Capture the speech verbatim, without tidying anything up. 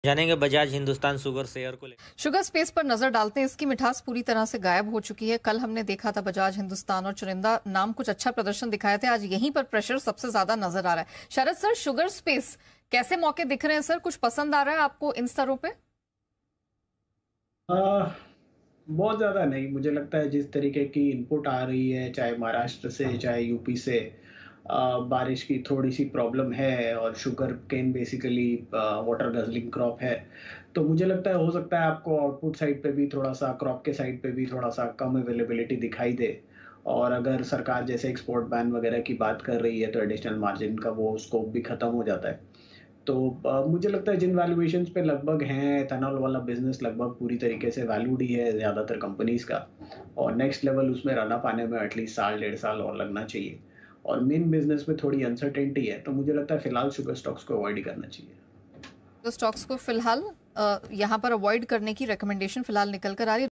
जानेंगे Bajaj Hindustan sugar share को लेकर। शुगर स्पेस पर नजर डालते हैं, इसकी मिठास पूरी तरह से गायब हो चुकी है। कल हमने देखा था बजाज हिंदुस्तान और चुनिंदा नाम कुछ अच्छा प्रदर्शन दिखाए थे, आज यहीं पर प्रेशर सबसे ज्यादा नजर आ रहा है। शरद सर, शुगर स्पेस कैसे मौके दिख रहे हैं सर? कुछ पसंद आ रहा है आपको इन स्तरों पे? आ, बहुत ज़्यादा नहीं। मुझे लगता है जिस तरीके की इनपुट आ रही है, चाहे महाराष्ट्र से चाहे यूपी से, आ, बारिश की थोड़ी सी प्रॉब्लम है और sugarcane basically water guzzling crop है। तो मुझे लगता है हो सकता है आपको आउटपुट साइड पे भी थोड़ा सा, क्रॉप के साइड पे भी थोड़ा सा कम अवेलेबिलिटी दिखाई दे। और अगर सरकार जैसे एक्सपोर्ट बैन वगैरह की बात कर रही है तो एडिशनल मार्जिन का वो स्कोप भी खत्म हो जाता है। तो अ, मुझे लगता है जिन वैल्यूएशंस पे लगभग हैं, एथेनॉल वाला बिजनेस लगभग पूरी तरीके से वैल्यूड ही है ज़्यादातर कंपनीज का। और नेक्स्ट लेवल उसमें रन अप आने में एटलीस्ट साल डेढ़ साल और लगना चाहिए। और मेन बिजनेस में थोड़ी अनसर्टेनिटी है, तो मुझे लगता है फिलहाल शुगर स्टॉक्स को अवॉइड ही करना चाहिए। तो स्टॉक्स को फिलहाल यहां पर अवॉइड करने की रिकमेंडेशन फिलहाल निकल कर आ रही है।